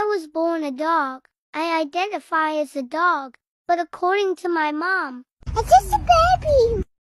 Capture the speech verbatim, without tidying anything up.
was born a dog. I identify as a dog, but according to my mom, I'm just a baby.